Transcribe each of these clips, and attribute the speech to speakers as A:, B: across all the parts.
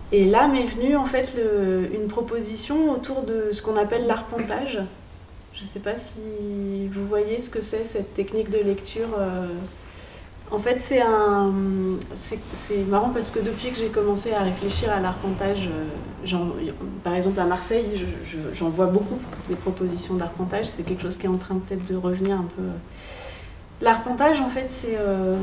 A: Et là m'est venue en fait une proposition autour de ce qu'on appelle l'arpentage. Je ne sais pas si vous voyez ce que c'est cette technique de lecture. En fait, c'est marrant parce que depuis que j'ai commencé à réfléchir à l'arpentage, par exemple à Marseille, j'en vois beaucoup des propositions d'arpentage. C'est quelque chose qui est en train peut-être de revenir un peu. L'arpentage, en fait, c'est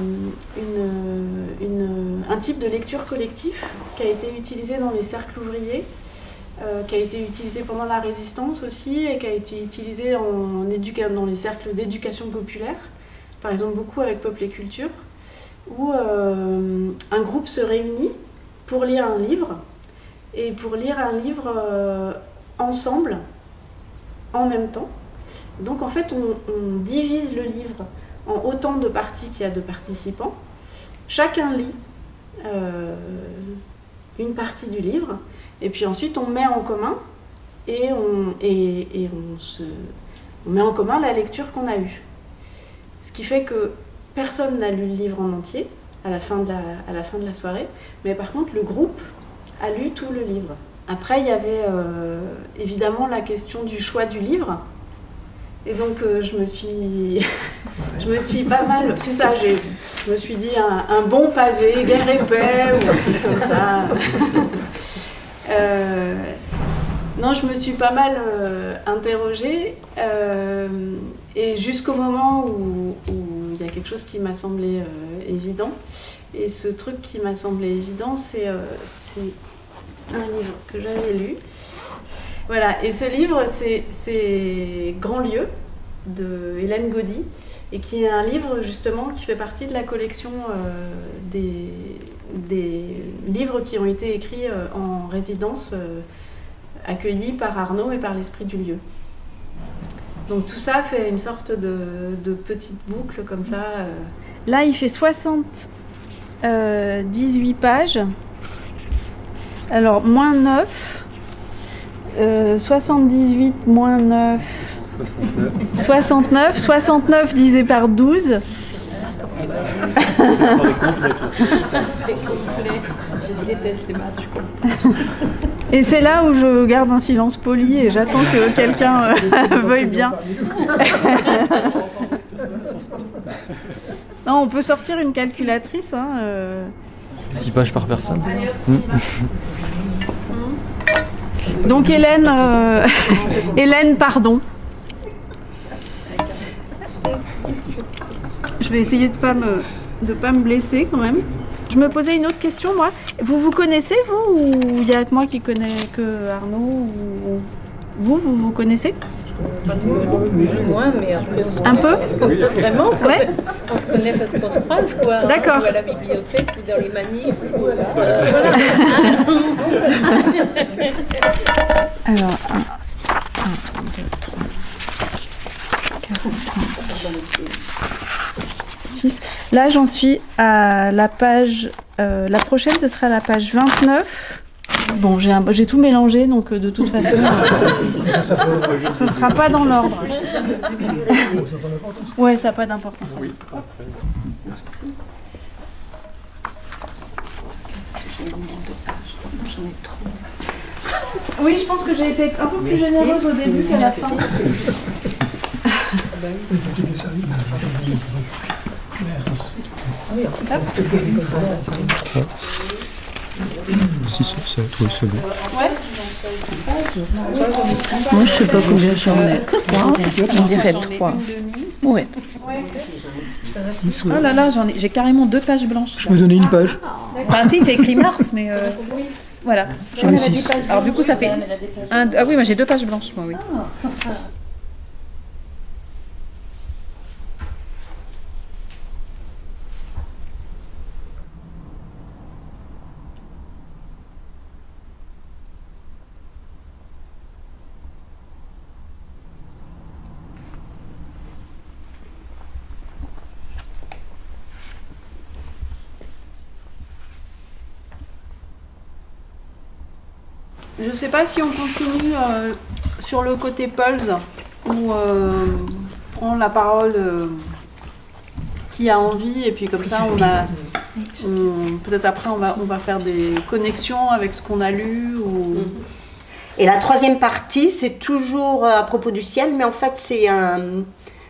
A: un type de lecture collectif qui a été utilisé dans les cercles ouvriers, qui a été utilisé pendant la Résistance aussi, et qui a été utilisé dans les cercles d'éducation populaire, par exemple beaucoup avec Peuple et Culture, où un groupe se réunit pour lire un livre, et pour lire un livre ensemble, en même temps. Donc en fait, on divise le livre en autant de parties qu'il y a de participants. Chacun lit une partie du livre, et puis ensuite on met en commun, et on met en commun la lecture qu'on a eue. Ce qui fait que personne n'a lu le livre en entier à la fin de la soirée, mais par contre le groupe a lu tout le livre. Après il y avait évidemment la question du choix du livre. Et donc je me suis pas mal, c'est ça, je me suis dit un bon pavé, guerre épais ou un truc comme ça. Non, je me suis pas mal interrogée et jusqu'au moment où il y a quelque chose qui m'a semblé évident. Et ce truc qui m'a semblé évident, c'est un livre que j'avais lu. Voilà, et ce livre, c'est Grand Lieu de Hélène Gaudy, et qui est un livre justement qui fait partie de la collection des livres qui ont été écrits en résidence, accueillis par Arnaud et par l'Esprit du Lieu. Donc tout ça fait une sorte de petite boucle comme ça. Là, il fait 78 pages. Alors, moins 9. 78 moins 9. 69. 69 divisé par 12.
B: Je déteste les maths, je comprends.
A: Et c'est là où je garde un silence poli et j'attends que quelqu'un veuille bien. Non, on peut sortir une calculatrice. Hein,
C: 6 pages par personne.
A: Donc Hélène, Hélène, pardon. Je vais essayer de pas me blesser quand même. Je me posais une autre question, moi. Vous connaissez, vous, ou il n'y a que moi qui connais que Arnaud ou... Vous connaissez?
B: Moins, mais
A: un peu.
B: Vraiment,
A: ouais.
B: On se connaît parce qu'on se croise, quoi.
A: D'accord.
B: Ou à la bibliothèque, ou dans les manifs. Voilà.
A: Alors, 1, 2, 3, 4, 5, 6. Là, j'en suis à la page... la prochaine, ce sera la page 29. Bon, j'ai tout mélangé, donc de toute façon, ça ne sera pas dans l'ordre. Ouais, ça n'a pas d'importance. Oui, je pense que j'ai été un peu plus généreuse au début qu'à la fin.
D: Merci. 6 ou 7, oui, c'est bon.
A: Ouais.
E: Moi, je sais pas combien j'en ai. 3, on dirait 3. Ouais. Oh là là, j'ai carrément 2 pages blanches.
D: Je peux donner une page.
E: Enfin, si, c'est écrit mars, mais voilà.
D: J'en ai 6.
E: Alors, du coup, ça fait. Ah oui, moi j'ai 2 pages blanches, moi, oui.
A: Je ne sais pas si on continue sur le côté pulse ou prend la parole qui a envie et puis comme ça on a Peut-être après on va faire des connexions avec ce qu'on a lu ou...
F: Et la troisième partie, c'est toujours à propos du ciel, mais en fait c'est un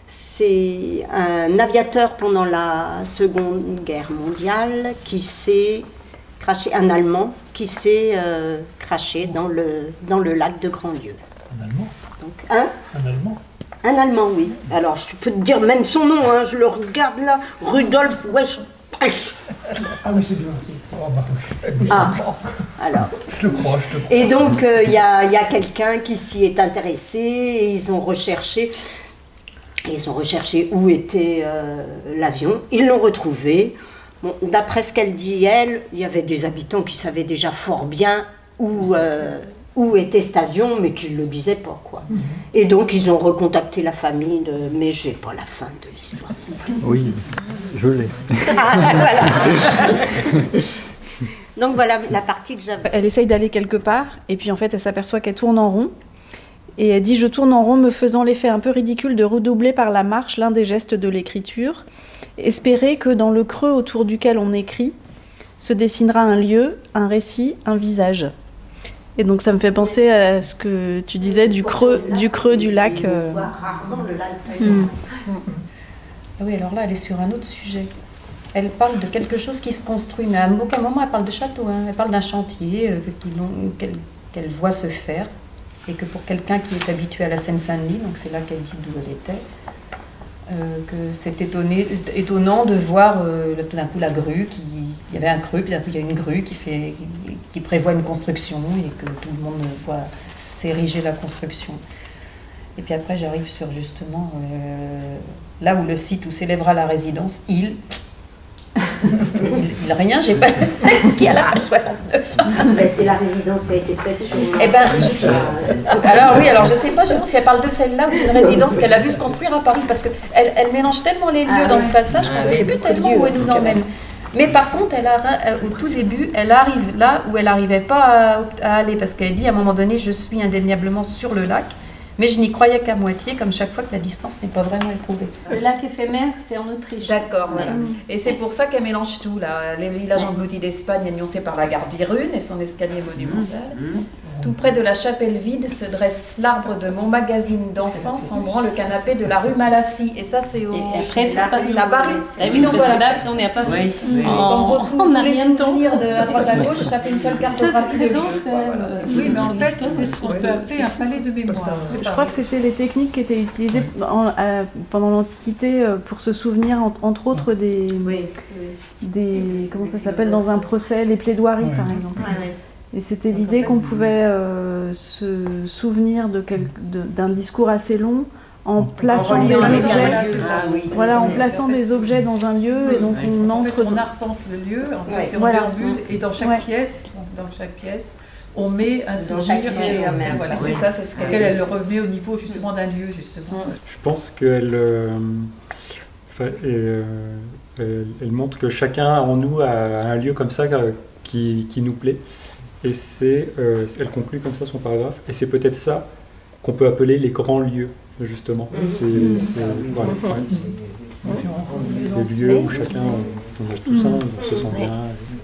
F: aviateur pendant la Seconde Guerre mondiale qui s'est craché, un Allemand qui s'est craché dans le lac de Grandlieu.
G: Un Allemand?
F: Donc, hein?
G: Un Allemand?
F: Un Allemand, oui. Alors je peux te dire même son nom, hein, je le regarde là, Rudolf Wesch.
G: Ah oui, c'est bien. Oh, bah, oui.
F: Ah, alors.
G: Je te crois.
F: Et donc, il y a quelqu'un qui s'y est intéressé et ils ont recherché où était l'avion. Ils l'ont retrouvé. Bon, d'après ce qu'elle dit, elle, il y avait des habitants qui savaient déjà fort bien où était cet avion, mais qui ne le disaient pas, quoi. Et donc, ils ont recontacté la famille, mais j'ai pas la fin de l'histoire.
C: Oui, je l'ai.
F: Ah, voilà. Donc voilà la partie que j'avais.
E: Elle essaye d'aller quelque part, et puis en fait, elle s'aperçoit qu'elle tourne en rond. Et elle dit « Je tourne en rond, me faisant l'effet un peu ridicule de redoubler par la marche l'un des gestes de l'écriture. Espérer que dans le creux autour duquel on écrit, se dessinera un lieu, un récit, un visage. » Et donc ça me fait penser à ce que tu disais du creux du lac.
F: On voit rarement le lac.
H: Oui, alors là, elle est sur un autre sujet. Elle parle de quelque chose qui se construit, mais à aucun moment elle parle de château. Hein. Elle parle d'un chantier qu'elle voit se faire, et que pour quelqu'un qui est habitué à la Seine-Saint-Denis, donc c'est là qu'elle dit d'où elle était, que c'est étonnant de voir tout d'un coup la grue, il y avait un creux, puis d'un coup il y a une grue qui prévoit une construction et que tout le monde voit s'ériger la construction. Et puis après j'arrive sur justement là où le site où s'élèvera la résidence, il rien, j'ai pas... qui est à la page 69.
F: Ben, c'est la résidence qui a été faite sur...
H: Eh ben, je sais. Alors je sais pas si elle parle de celle-là ou d'une résidence qu'elle a vue se construire à Paris, parce qu'elle mélange tellement les lieux dans ce passage qu'on ne sait plus tellement où elle nous emmène. Mais par contre, au tout début, elle arrive là où elle n'arrivait pas à aller, parce qu'elle dit à un moment donné, je suis indéniablement sur le lac, mais je n'y croyais qu'à moitié, comme chaque fois que la distance n'est pas vraiment éprouvée.
B: Le lac éphémère, c'est en Autriche.
H: D'accord, voilà. Et c'est pour ça qu'elle mélange tout, là. Les villages engloutis d'Espagne, énoncés par la gare d'Irune et son escalier monumental. Tout près de la chapelle vide se dresse l'arbre de mon magazine d'enfance, sombrant le canapé de la rue Malassis. Et ça, c'est au...
B: Et après, c'est Paris.
H: La Paris.
B: Ah oui, donc voilà, là, on est à Paris.
I: Oui, oui.
H: En gros,
B: On n'a
H: tous les
B: rien de
H: souvenirs de à droite à gauche, ça fait une seule cartographie de
B: dense,
H: lieu, quoi. Voilà, c'est-
I: Oui, mais en fait, c'est ce qu'on peut appeler un palais de mémoire.
E: Je crois que c'était les techniques qui étaient utilisées pendant l'Antiquité pour se souvenir, entre autres, des comment ça s'appelle, dans un procès, les plaidoiries, par exemple. Et c'était l'idée qu'on pouvait se souvenir d'un discours assez long en plaçant des objets, en plaçant des objets dans un lieu, et donc on entre.
I: On arpente le lieu, en fait, on
E: Voilà.
I: déambule, et dans chaque pièce, on met un souvenir et voilà.
H: C'est ça, c'est ce qu'elle
I: Elle le remet au niveau justement d'un lieu, justement.
D: Je pense qu'elle elle montre que chacun en nous a un lieu comme ça qui nous plaît. Et elle conclut comme ça son paragraphe. Et c'est peut-être ça qu'on peut appeler les grands lieux, justement. C'est lieux où chacun, on a tout ça, on se sent bien.